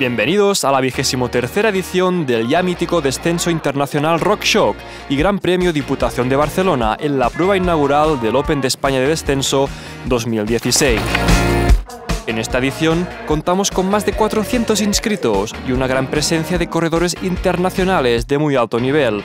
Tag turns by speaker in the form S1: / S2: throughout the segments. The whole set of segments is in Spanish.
S1: Bienvenidos a la 23ª edición del ya mítico Descenso Internacional RockShox y Gran Premio Diputación de Barcelona en la prueba inaugural del Open de España de Descenso 2016. En esta edición contamos con más de 400 inscritos y una gran presencia de corredores internacionales de muy alto nivel.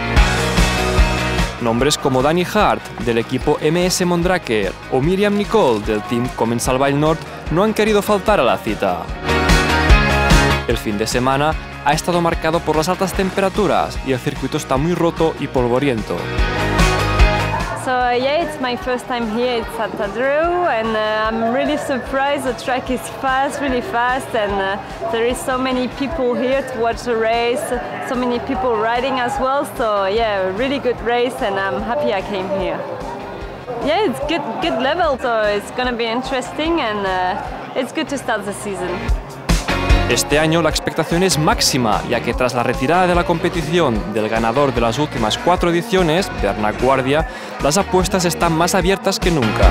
S1: Nombres como Danny Hart, del equipo MS Mondraker, o Miriam Nicol, del team Comensal Nord, no han querido faltar a la cita. El fin de semana ha estado marcado por las altas temperaturas y el circuito está muy roto y polvoriento.
S2: So yeah, it's my first time here. It's at Tadreu, and I'm really surprised. The track is fast, really fast, and there is so many people here to watch the race. So many people riding as well. So yeah, really good race, and I'm happy I came here. Yeah, it's good level. So it's gonna be interesting, and it's good to start the season.
S1: Este año la expectación es máxima, ya que tras la retirada de la competición del ganador de las últimas 4 ediciones, Bernat Guardia, las apuestas están más abiertas que nunca.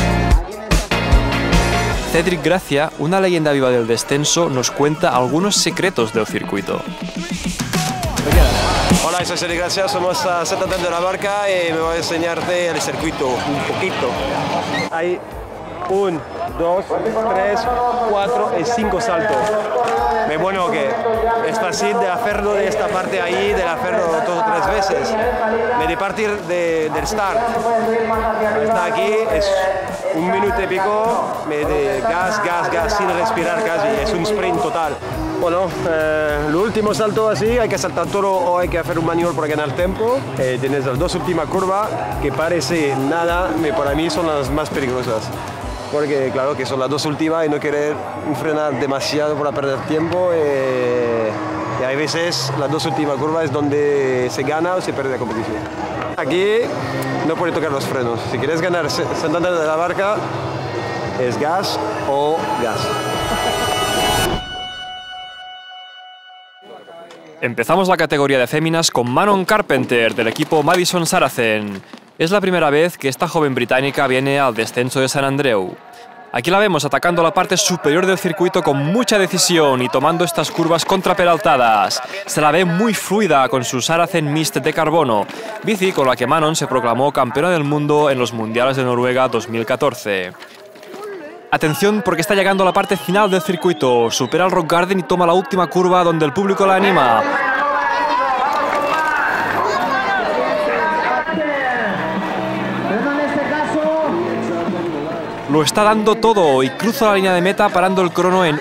S1: Cédric Gracia, una leyenda viva del descenso, nos cuenta algunos secretos del circuito.
S3: Hola, soy Cédric Gracia, somos Santander de la Barca y me voy a enseñarte el circuito un poquito. Hay 1, 2, 3, 4 y 5 saltos. Es bueno que es fácil de hacerlo de esta parte ahí, de hacerlo 2 o 3 veces. De partir del start hasta aquí es 1 minuto y pico de gas, sin respirar casi, es un sprint total. Bueno, el último salto así, hay que saltar todo o hay que hacer un maniobra para ganar tiempo. Tienes las 2 últimas curvas que parece nada, para mí son las más peligrosas. Porque claro que son las 2 últimas y no querer frenar demasiado para perder tiempo y hay veces las 2 últimas curvas es donde se gana o se pierde la competición. Aquí no puedes tocar los frenos. Si quieres ganar Santander de la Barca es gas o gas.
S1: Empezamos la categoría de féminas con Manon Carpenter del equipo Madison Saracen. Es la primera vez que esta joven británica viene al descenso de Sant Andreu. Aquí la vemos atacando la parte superior del circuito con mucha decisión y tomando estas curvas contraperaltadas. Se la ve muy fluida con su Saracen Mist de carbono, bici con la que Manon se proclamó campeona del mundo en los Mundiales de Noruega 2014. Atención porque está llegando a la parte final del circuito, supera el Rock Garden y toma la última curva donde el público la anima. Lo está dando todo y cruza la línea de meta parando el crono en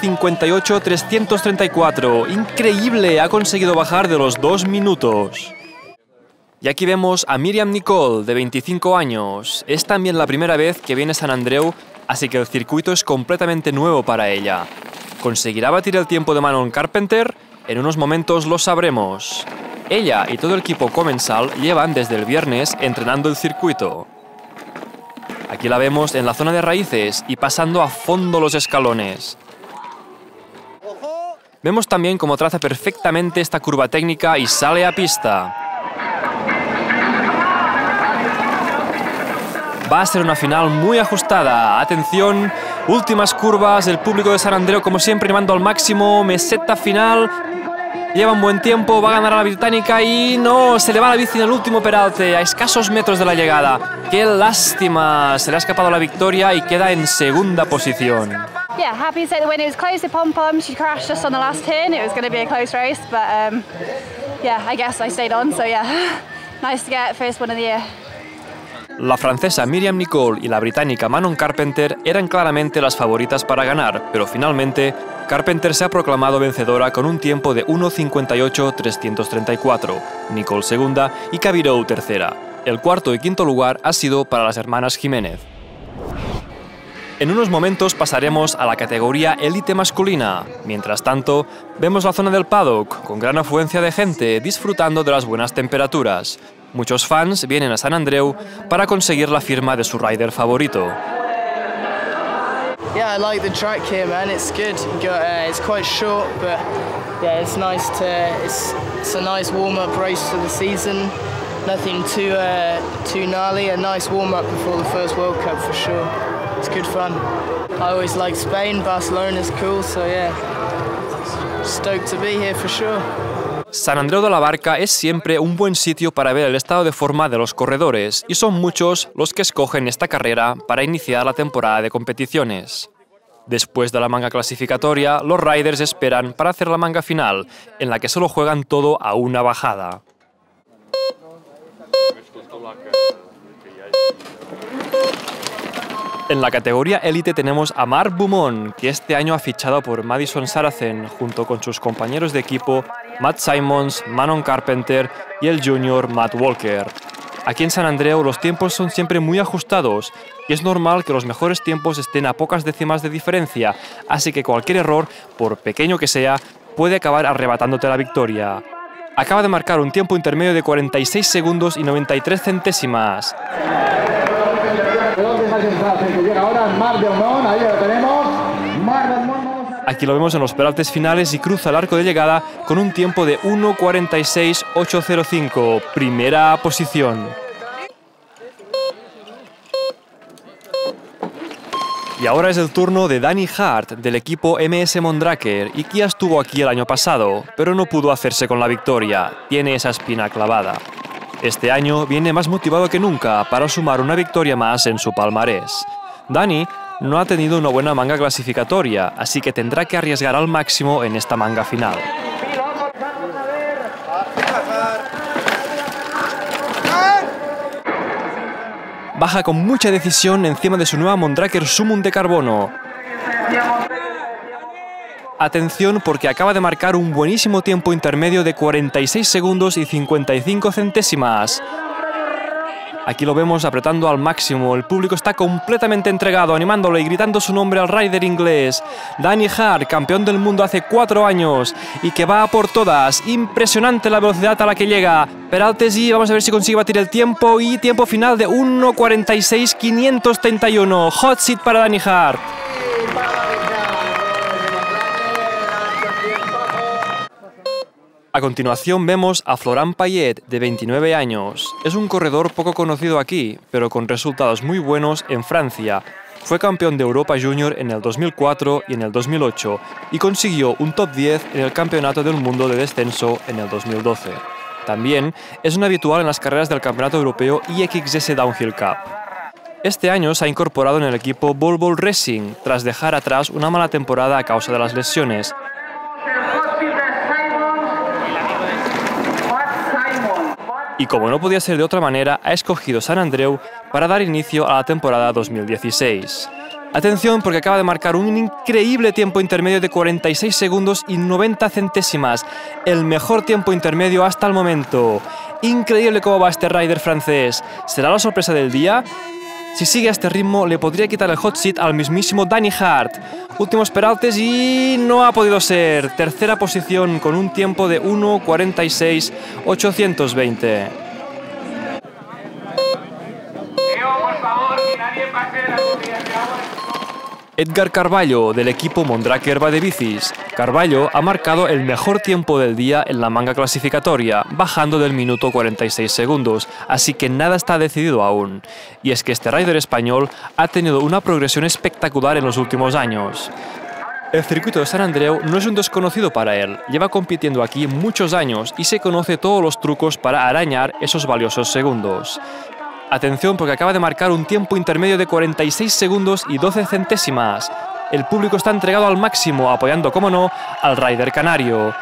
S1: 1:58.334. ¡Increíble! Ha conseguido bajar de los 2 minutos. Y aquí vemos a Miriam Nicol, de 25 años. Es también la primera vez que viene a Sant Andreu, así que el circuito es completamente nuevo para ella. ¿Conseguirá batir el tiempo de Manon Carpenter? En unos momentos lo sabremos. Ella y todo el equipo Comensal llevan desde el viernes entrenando el circuito. Aquí la vemos en la zona de raíces y pasando a fondo los escalones. Vemos también cómo traza perfectamente esta curva técnica y sale a pista. Va a ser una final muy ajustada. Atención, últimas curvas, el público de Sant Andreu como siempre animando al máximo, meseta final. Lleva un buen tiempo, va a ganar a la británica y no, se le va la bici en el último peralte, a escasos metros de la llegada. ¡Qué lástima! Se le ha escapado la victoria y queda en segunda posición.
S4: Yeah, happy to say the win. It was close to pom-pom. She crashed just on the last turn. It was going to be a close race, but yeah, I guess I stayed on, so yeah. Nice to get first one of the year.
S1: La francesa Miriam Nicol y la británica Manon Carpenter eran claramente las favoritas para ganar, pero finalmente Carpenter se ha proclamado vencedora con un tiempo de 1:58.334, Nicol segunda y Cabirou tercera. El cuarto y quinto lugar ha sido para las hermanas Jiménez. En unos momentos pasaremos a la categoría élite masculina. Mientras tanto, vemos la zona del paddock, con gran afluencia de gente, disfrutando de las buenas temperaturas. Muchos fans vienen a Sant Andreu para conseguir la firma de su rider favorito.
S5: Yeah, I like the track here, man. It's good. It's quite short, but yeah, it's nice to. It's a nice warm-up race for the season. Nothing too gnarly. A nice warm-up before the first World Cup for sure. It's good fun. I always like Spain. Barcelona's cool, so yeah. stoked to be here for sure.
S1: Sant Andreu de la Barca es siempre un buen sitio para ver el estado de forma de los corredores y son muchos los que escogen esta carrera para iniciar la temporada de competiciones. Después de la manga clasificatoria, los riders esperan para hacer la manga final, en la que solo juegan todo a una bajada. En la categoría élite tenemos a Marc Beaumont, que este año ha fichado por Madison Saracen junto con sus compañeros de equipo Matt Simons, Manon Carpenter y el junior Matt Walker. Aquí en Sant Andreu los tiempos son siempre muy ajustados y es normal que los mejores tiempos estén a pocas décimas de diferencia, así que cualquier error, por pequeño que sea, puede acabar arrebatándote la victoria. Acaba de marcar un tiempo intermedio de 46 segundos y 93 centésimas. Aquí lo vemos en los penaltis finales y cruza el arco de llegada con un tiempo de 1:46.805, primera posición. Y ahora es el turno de Danny Hart, del equipo MS Mondraker, y que ya estuvo aquí el año pasado, pero no pudo hacerse con la victoria, tiene esa espina clavada. Este año viene más motivado que nunca para sumar una victoria más en su palmarés. Danny no ha tenido una buena manga clasificatoria, así que tendrá que arriesgar al máximo en esta manga final. Baja con mucha decisión encima de su nueva Mondraker Summum de carbono. Atención porque acaba de marcar un buenísimo tiempo intermedio de 46 segundos y 55 centésimas. Aquí lo vemos apretando al máximo, el público está completamente entregado, animándolo y gritando su nombre al rider inglés. Danny Hart, campeón del mundo hace 4 años y que va a por todas. Impresionante la velocidad a la que llega. Peraltes y vamos a ver si consigue batir el tiempo y tiempo final de 1:46.531. Hot seat para Danny Hart. A continuación vemos a Florent Payet, de 29 años. Es un corredor poco conocido aquí, pero con resultados muy buenos en Francia. Fue campeón de Europa Junior en el 2004 y en el 2008 y consiguió un top 10 en el Campeonato del Mundo de Descenso en el 2012. También es un habitual en las carreras del Campeonato Europeo IXS Downhill Cup. Este año se ha incorporado en el equipo Bol Bol Racing, tras dejar atrás una mala temporada a causa de las lesiones. Y como no podía ser de otra manera, ha escogido Sant Andreu para dar inicio a la temporada 2016. Atención porque acaba de marcar un increíble tiempo intermedio de 46 segundos y 90 centésimas, el mejor tiempo intermedio hasta el momento. Increíble cómo va este rider francés. ¿Será la sorpresa del día? Si sigue a este ritmo, le podría quitar el hot seat al mismísimo Danny Hart. Últimos peraltes y no ha podido ser. Tercera posición con un tiempo de 1:46.820. Edgar Carballo, del equipo Mondraker Vadebicis. Carballo ha marcado el mejor tiempo del día en la manga clasificatoria, bajando del minuto 46 segundos, así que nada está decidido aún. Y es que este rider español ha tenido una progresión espectacular en los últimos años. El circuito de Sant Andreu no es un desconocido para él, lleva compitiendo aquí muchos años y se conoce todos los trucos para arañar esos valiosos segundos. Atención porque acaba de marcar un tiempo intermedio de 46 segundos y 12 centésimas. El público está entregado al máximo, apoyando, como no, al rider canario.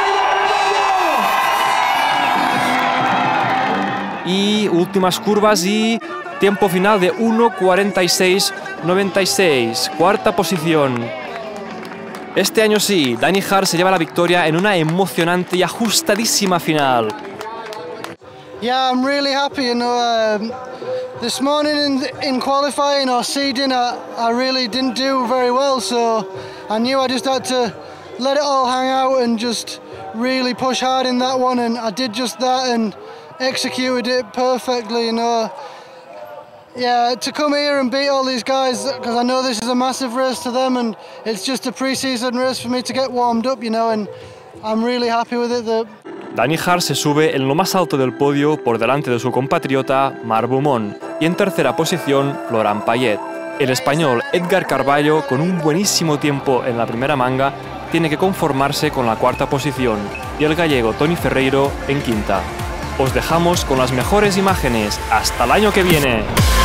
S1: Y últimas curvas y tiempo final de 1:46.96. Cuarta posición. Este año sí, Danny Hart se lleva la victoria en una emocionante y ajustadísima final.
S6: Yeah, I'm really happy. You know, this morning in qualifying or seeding, I really didn't do very well, so I knew I just had to let it all hang out and just really push hard in that one, and I did just that and executed it perfectly. You know, yeah, to come here and beat all these guys, because I know this is a massive race to them, and it's just a pre-season race for me to get warmed up. You know, and I'm really happy with it.
S1: Danny Hart se sube en lo más alto del podio por delante de su compatriota Marc Beaumont y en tercera posición Florent Payet. El español Edgar Carballo, con un buenísimo tiempo en la primera manga, tiene que conformarse con la cuarta posición y el gallego Toni Ferreiro en quinta. Os dejamos con las mejores imágenes. ¡Hasta el año que viene!